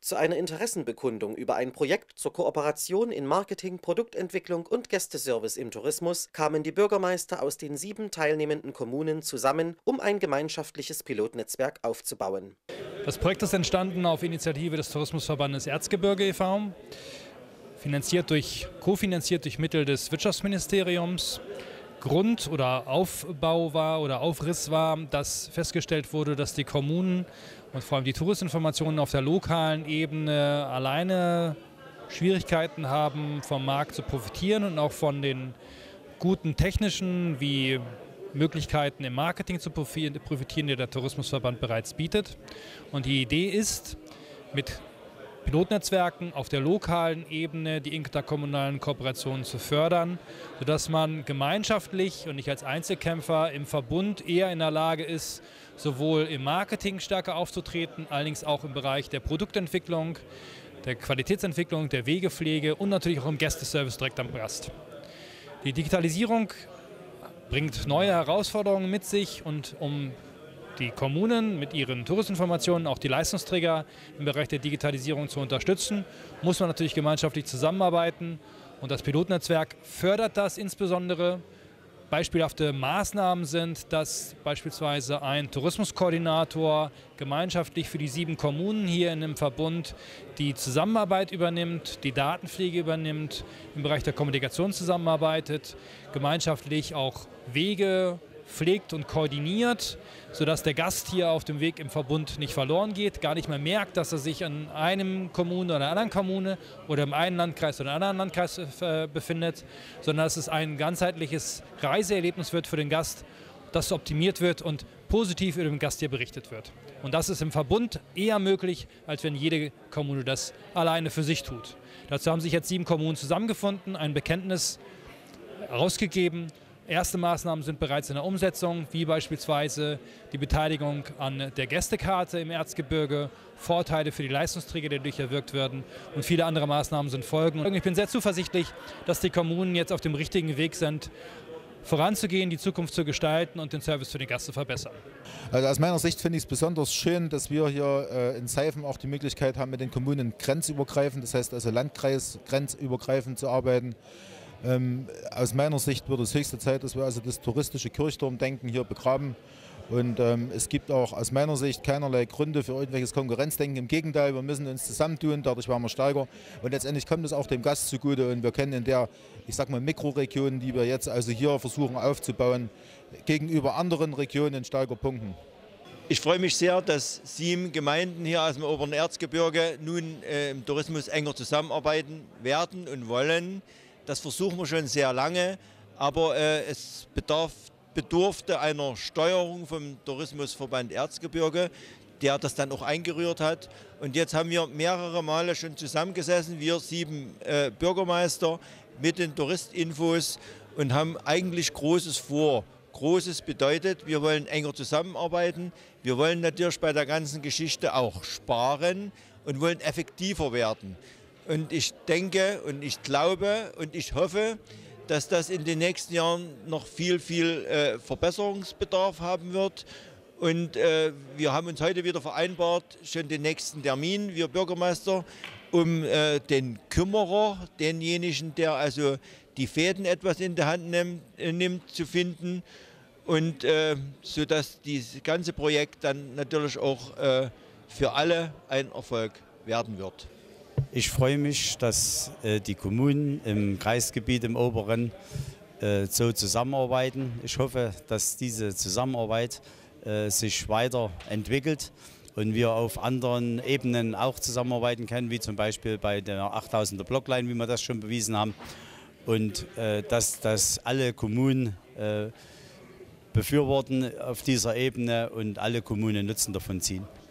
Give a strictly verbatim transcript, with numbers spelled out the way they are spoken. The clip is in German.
Zu einer Interessenbekundung über ein Projekt zur Kooperation in Marketing, Produktentwicklung und Gästeservice im Tourismus kamen die Bürgermeister aus den sieben teilnehmenden Kommunen zusammen, um ein gemeinschaftliches Pilotnetzwerk aufzubauen. Das Projekt ist entstanden auf Initiative des Tourismusverbandes Erzgebirge e V, finanziert durch, kofinanziert durch Mittel des Wirtschaftsministeriums. Grund oder Aufbau war oder Aufriss war, dass festgestellt wurde, dass die Kommunen und vor allem die Touristinformationen auf der lokalen Ebene alleine Schwierigkeiten haben, vom Markt zu profitieren und auch von den guten technischen wie Möglichkeiten im Marketing zu profitieren, die der Tourismusverband bereits bietet. Und die Idee ist, mit Pilotnetzwerken auf der lokalen Ebene die interkommunalen Kooperationen zu fördern, sodass man gemeinschaftlich und nicht als Einzelkämpfer im Verbund eher in der Lage ist, sowohl im Marketing stärker aufzutreten, allerdings auch im Bereich der Produktentwicklung, der Qualitätsentwicklung, der Wegepflege und natürlich auch im Gästeservice direkt am Gast. Die Digitalisierung bringt neue Herausforderungen mit sich und um die Kommunen mit ihren Touristinformationen, auch die Leistungsträger im Bereich der Digitalisierung zu unterstützen, muss man natürlich gemeinschaftlich zusammenarbeiten. Und das Pilotnetzwerk fördert das insbesondere. Beispielhafte Maßnahmen sind, dass beispielsweise ein Tourismuskoordinator gemeinschaftlich für die sieben Kommunen hier in dem Verbund die Zusammenarbeit übernimmt, die Datenpflege übernimmt, im Bereich der Kommunikation zusammenarbeitet, gemeinschaftlich auch Wege pflegt und koordiniert, sodass der Gast hier auf dem Weg im Verbund nicht verloren geht, gar nicht mehr merkt, dass er sich in einem Kommune oder einer anderen Kommune oder im einen Landkreis oder einem anderen Landkreis äh, befindet, sondern dass es ein ganzheitliches Reiseerlebnis wird für den Gast, das optimiert wird und positiv über den Gast hier berichtet wird. Und das ist im Verbund eher möglich, als wenn jede Kommune das alleine für sich tut. Dazu haben sich jetzt sieben Kommunen zusammengefunden, ein Bekenntnis herausgegeben. Erste Maßnahmen sind bereits in der Umsetzung, wie beispielsweise die Beteiligung an der Gästekarte im Erzgebirge, Vorteile für die Leistungsträger, die dadurch erwirkt werden, und viele andere Maßnahmen sind folgen. Und ich bin sehr zuversichtlich, dass die Kommunen jetzt auf dem richtigen Weg sind, voranzugehen, die Zukunft zu gestalten und den Service für den Gast zu verbessern. Also aus meiner Sicht finde ich es besonders schön, dass wir hier äh, in Seifen auch die Möglichkeit haben, mit den Kommunen grenzübergreifend, das heißt also landkreisgrenzübergreifend zu arbeiten. Ähm, aus meiner Sicht wird es höchste Zeit, dass wir also das touristische Kirchturmdenken hier begraben. Und ähm, es gibt auch aus meiner Sicht keinerlei Gründe für irgendwelches Konkurrenzdenken. Im Gegenteil, wir müssen uns zusammentun, dadurch werden wir stärker. Und letztendlich kommt es auch dem Gast zugute. Und wir können in der, ich sag mal, Mikroregion, die wir jetzt also hier versuchen aufzubauen, gegenüber anderen Regionen stärker punkten. Ich freue mich sehr, dass sieben Gemeinden hier aus dem oberen Erzgebirge nun äh, im Tourismus enger zusammenarbeiten werden und wollen. Das versuchen wir schon sehr lange, aber äh, es bedarf, bedurfte einer Steuerung vom Tourismusverband Erzgebirge, der das dann auch eingerührt hat. Und jetzt haben wir mehrere Male schon zusammengesessen, wir sieben äh, Bürgermeister mit den Touristinfos und haben eigentlich Großes vor. Großes bedeutet, wir wollen enger zusammenarbeiten, wir wollen natürlich bei der ganzen Geschichte auch sparen und wollen effektiver werden. Und ich denke und ich glaube und ich hoffe, dass das in den nächsten Jahren noch viel, viel äh, Verbesserungsbedarf haben wird. Und äh, wir haben uns heute wieder vereinbart, schon den nächsten Termin, wir Bürgermeister, um äh, den Kümmerer, denjenigen, der also die Fäden etwas in die Hand nimmt, äh, nimmt zu finden. Und äh, sodass dieses ganze Projekt dann natürlich auch äh, für alle ein Erfolg werden wird. Ich freue mich, dass äh, die Kommunen im Kreisgebiet im Oberen äh, so zusammenarbeiten. Ich hoffe, dass diese Zusammenarbeit äh, sich weiterentwickelt und wir auf anderen Ebenen auch zusammenarbeiten können, wie zum Beispiel bei der achttausender Blockline, wie wir das schon bewiesen haben. Und äh, dass, dass alle Kommunen äh, befürworten auf dieser Ebene und alle Kommunen Nutzen davon ziehen.